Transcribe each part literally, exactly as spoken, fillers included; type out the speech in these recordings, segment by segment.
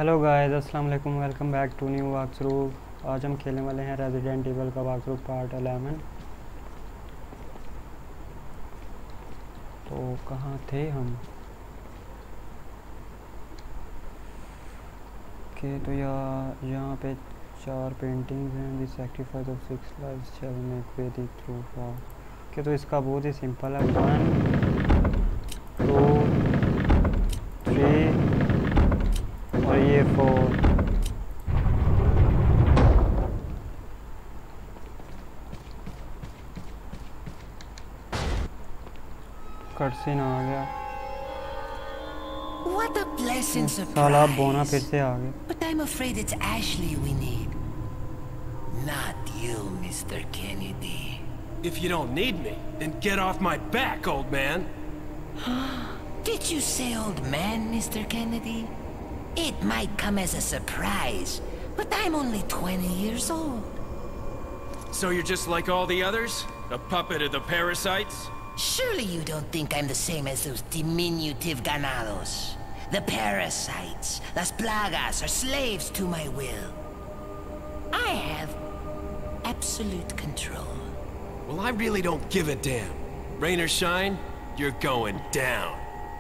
Hello guys, अस्सलाम वालेकुम। Welcome back to new walk through. आज हम खेलने वाले हैं रेजिडेंट इवल का वॉक थ्रू पार्ट इलेवन। तो कहाँ थे हम? के तो यहाँ यहाँ पे चार पेंटिंग्स हैं। The sacrifice of six lives shall make way the through for. के तो इसका बहुत ही सिंपल है। वन टू थ्री और ये फोर। कटसीन आ गया। What a pleasant साला बोना फिर surprise. से आ गया। But I'm afraid it's Ashley we need. Not you, Mister Kennedy. If you don't need me, then get off my back, old man. Did you say old man, Mister Kennedy? It might come as a surprise, but I'm only twenty years old. So you're just like all the others? A puppet of the parasites? Surely you don't think I'm the same as those diminutive ganados. The parasites, las plagas, are slaves to my will. I have absolute control. Well, I really don't give a damn. Rain or shine, you're going down.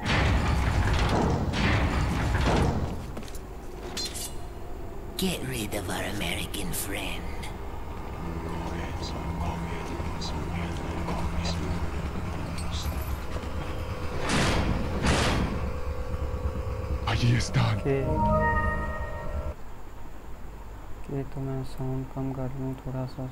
Get rid of our American friend. Allí están. के के तो मैं sound कम कर लूँ थोड़ा सा।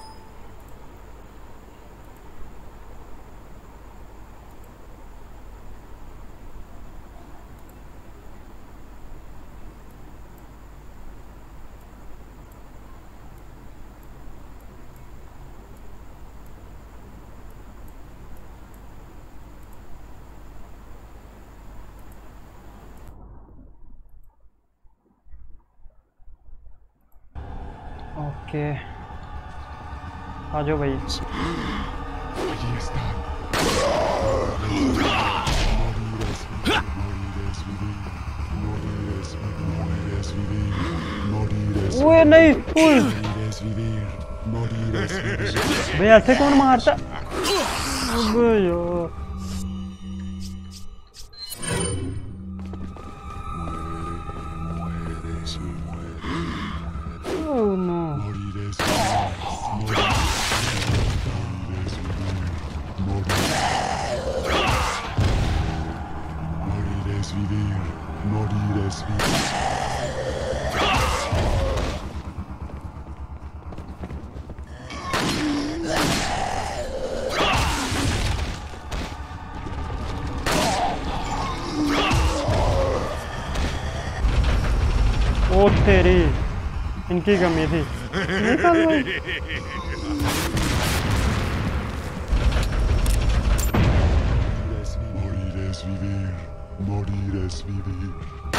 Okay, आ जाओ भाई। Allí están. Morir es vivir, morir es vivir, morir es vivir, morir es ओए नहीं, ओए morir es vivir, morir es vivir. भाई ऐसे कौन मारता? अबे यार oh no. Morir es vivir, morir es vivir, morir es vivir, morir es vivir. ओ तेरी, इनकी कमी थी। निकल भाई। Morir es vivir, morir es vivir,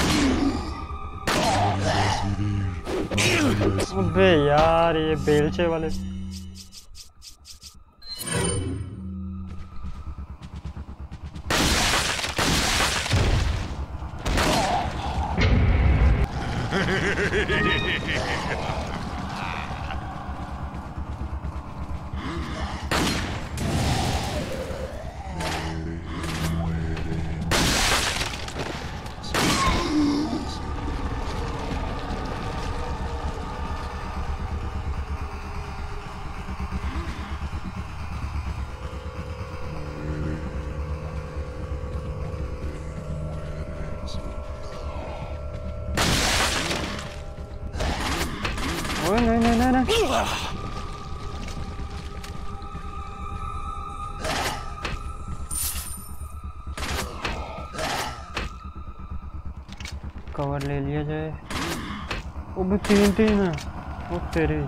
morir es vivir, morir es vivir. अबे यार ये बेलचे वाले। ओए नहीं नहीं नहीं नहीं। कवर ले लिया जाए। वो भी तीन तीन है। वो तेरी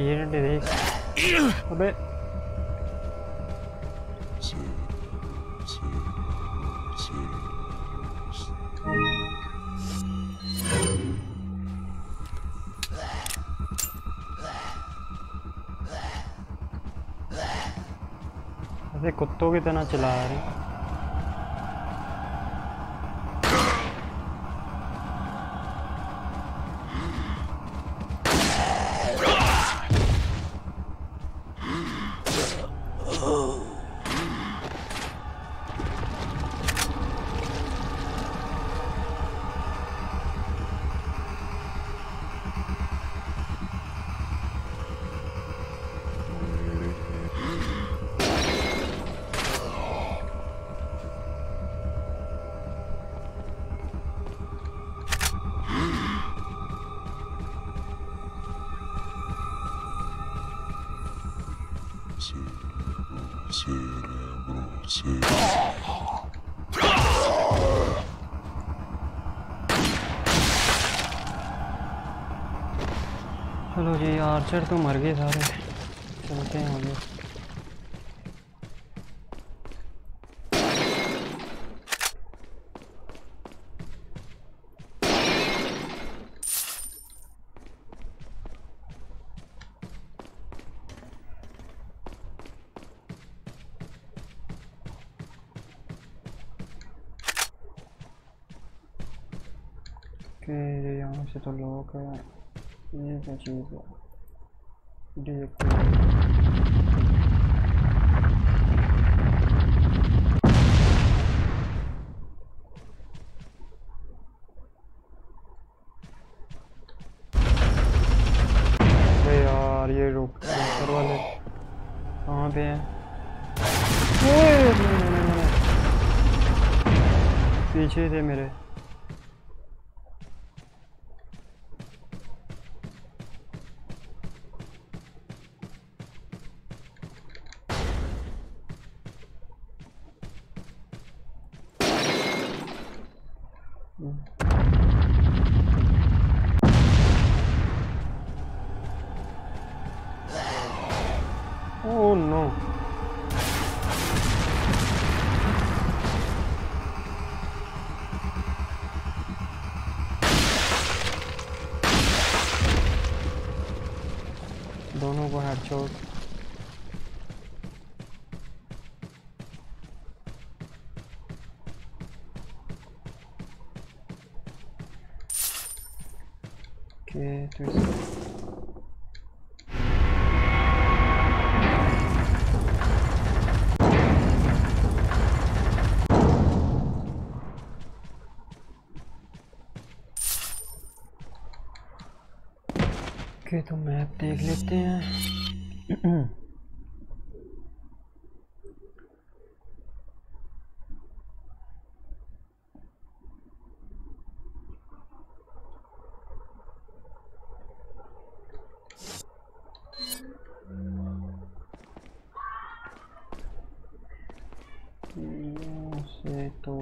ये देख अबे ऐसे कुत्तों की तरह चला रहे हैं। चलो जी आर्चर तो मर गए सारे, चलते हैं आगे। ओके यहाँ से तो लॉक है, ये क्या चीज़ है? देख यार ये रुक ऊपर वाले कहाँ पे हैं? पीछे थे मेरे। Oh no. दोनों को हेडशॉट। ओके तो ओके तो मैप देख लेते हैं। से तो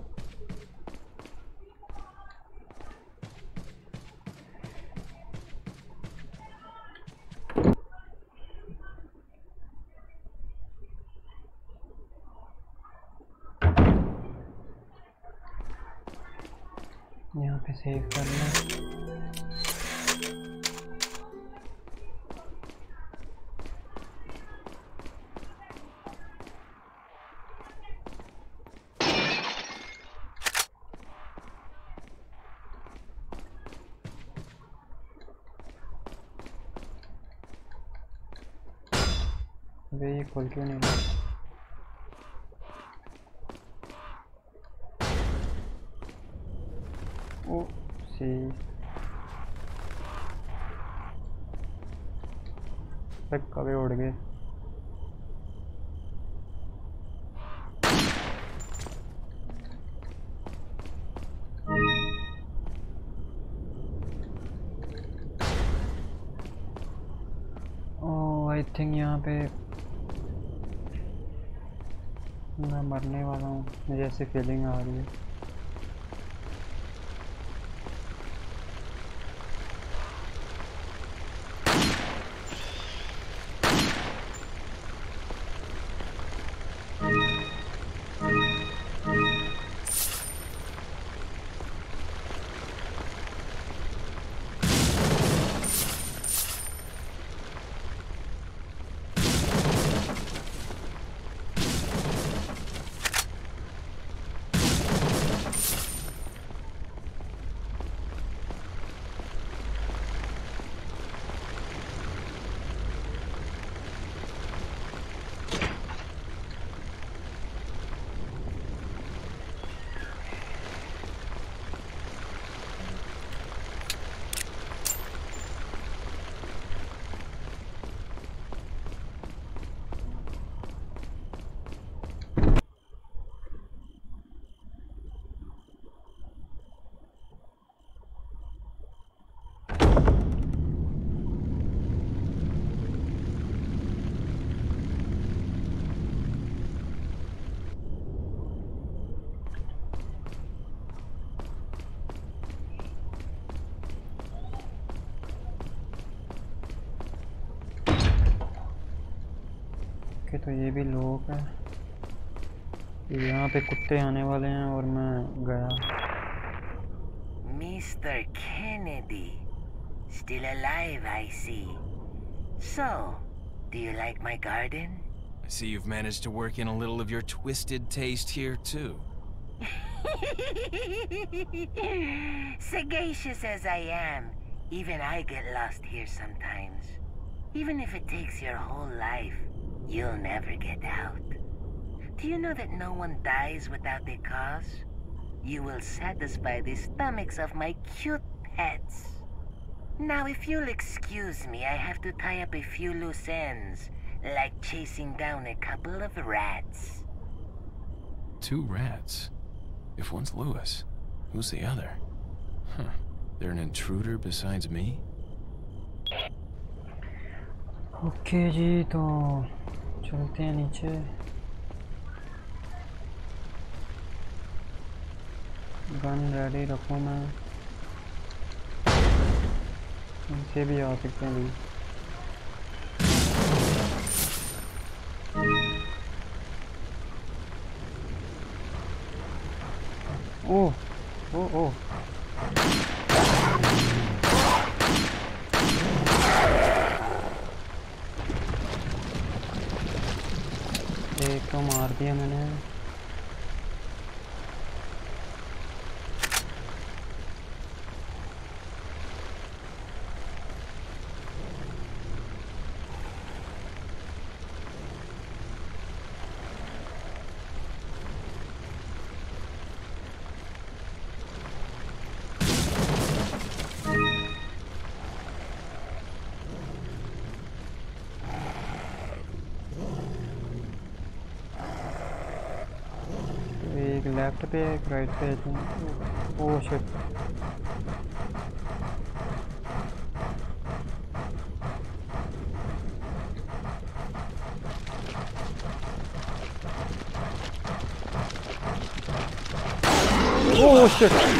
यहाँ पे सेव करना। वे ये खोल क्यों नहीं रहा? ओ सी तक कभी उड़ गए। ओ आई थिंक यहाँ पे मैं मरने वाला हूँ, मुझे ऐसी फीलिंग आ रही है। तो ये भी लोग है। यहाँ पे कुत्ते आने वाले हैं और मैं गया। Mister Kennedy, still alive, I see. So, do you like my garden? I see you've managed to work in a little of your twisted taste here, too. Sagacious as I am, even I get lost here sometimes. Even if it takes your whole life, you'll never get out. Do you know that no one dies without a cause? You will satisfy the stomachs of my cute pets. Now, if you'll excuse me, I have to tie up a few loose ends, like chasing down a couple of rats. Two rats? If one's Lewis, who's the other? Huh. They're an intruder besides me? Okay जी, तो चलते हैं नीचे। Gun ready रखूँ मैं। इनसे भी आ सकते हैं। ओह ओह ओह एक तो मार दिया मैंने। लेफ्ट पे एक राइट पे है। Oh shit. Oh shit.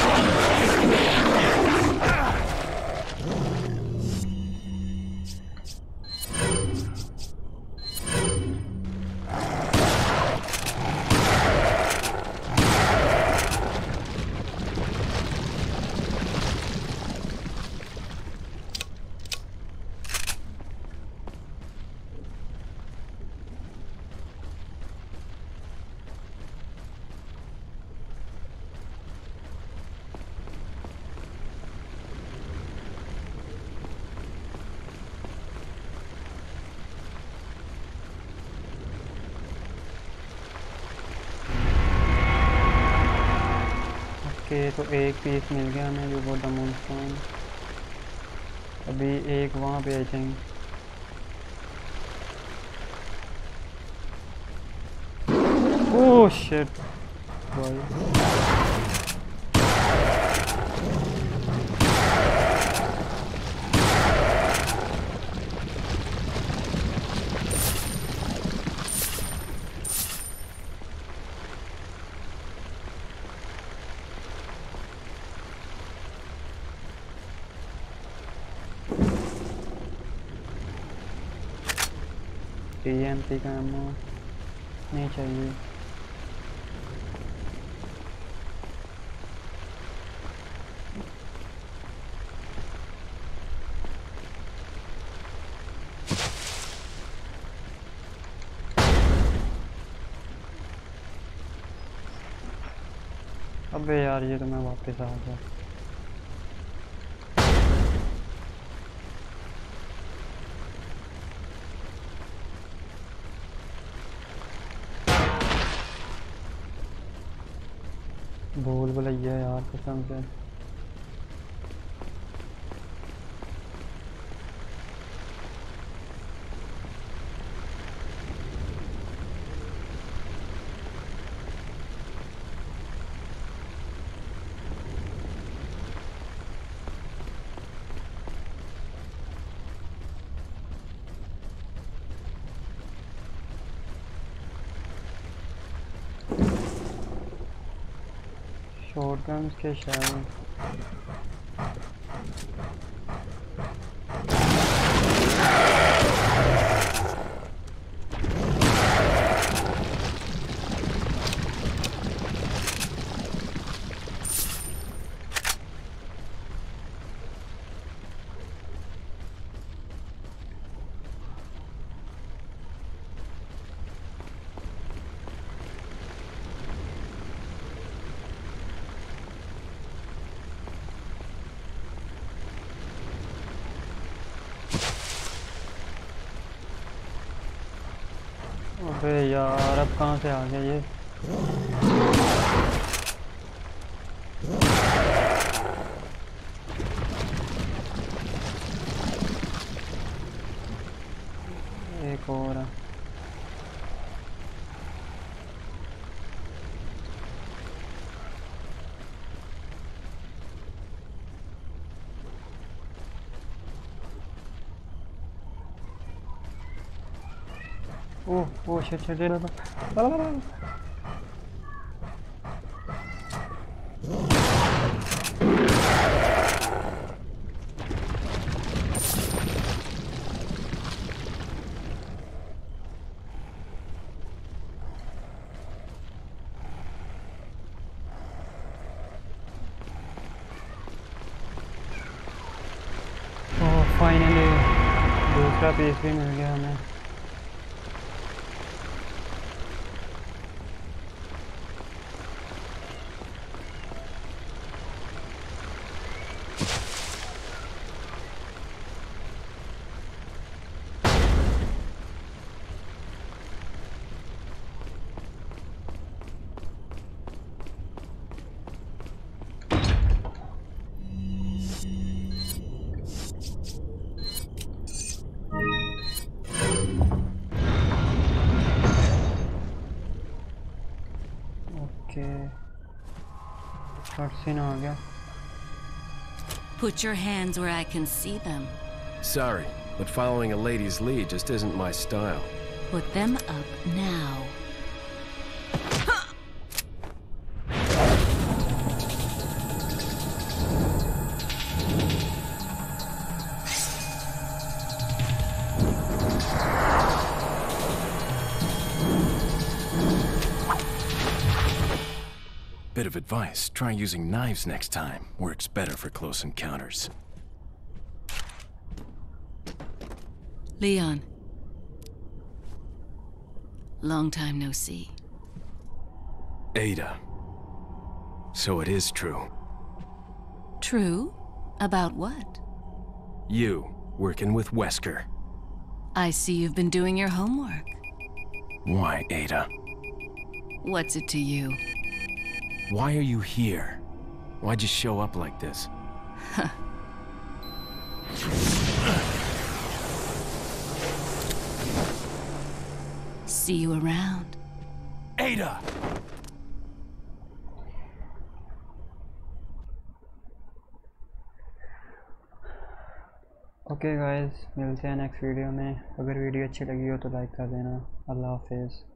Okay, तो एक पीस मिल गया हमें जो बहुत अमून। अभी एक वहाँ पे आ जाएंगे। ओह शिट भाई। टीएमपी का एमो नहीं चाहिए। अबे यार, ये तो मैं वापस आ गया। भूल भुलैया यार, कसम से। शॉटगन्स के शायद अबे यार अब कहाँ से आ गया ये? एक और है। Oh oh shit shit shit oh finally दूसरा पीस भी मिल गया हमें। Cutscene आ गया। Put your hands where I can see them. Sorry, but following a lady's lead just isn't my style. Put them up now. Bit of advice, try using knives next time. Works better for close encounters. Leon. Long time no see. Ada. So it is true. True? About what? You, working with Wesker. I see you've been doing your homework. Why, Ada? What's it to you? Why are you here? Why'd you show up like this? See you around. Ada! Okay guys, मिलते हैं next video में। अगर video अच्छी लगी हो तो like कर देना। अल्लाह हाफिज़।